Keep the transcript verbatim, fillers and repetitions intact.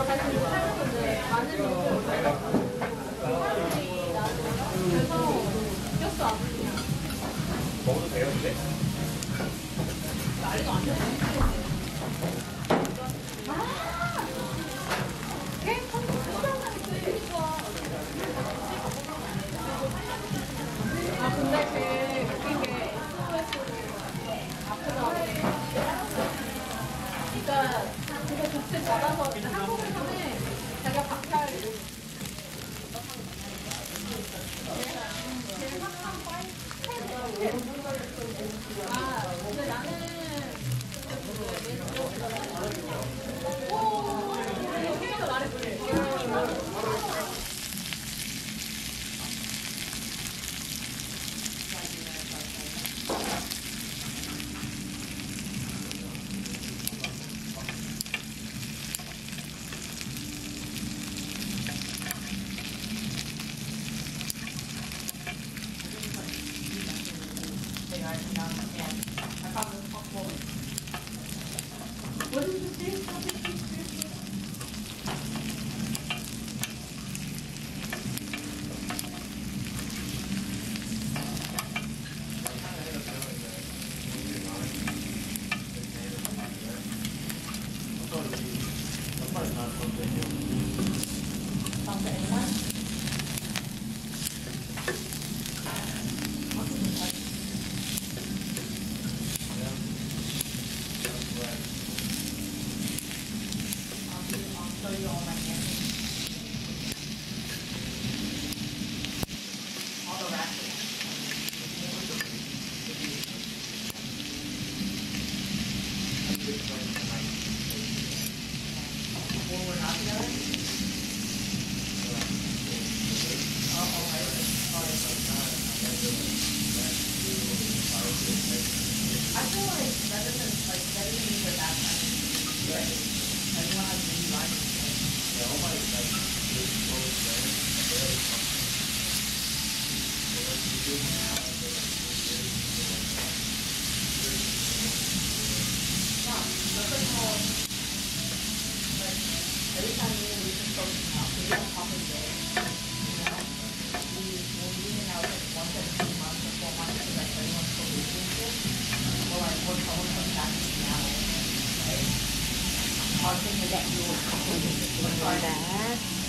먹어도 돼요, 근데? 난리도 안 돼. 아, 근데 걔 웃긴 게 에스오에스를 아프다고. 그러니까 그거 독재 받아서 한국에서는 자기가 박탈 아, 근데 나는 오, 캐릭터 말해볼래. What did you say? I feel like medicine, like medicine means are bad medicine. Right. Everyone has many lines. Yeah, all my like really close friends, they're like so what you do now, they're like really good, so like yeah, that's like how like every time we we just go out, we don't talk a day. You know? We when we hang out like once every two months or four months because like everyone's so busy and shit. Or like when someone comes back to Seattle, right? Our thing is that you will That.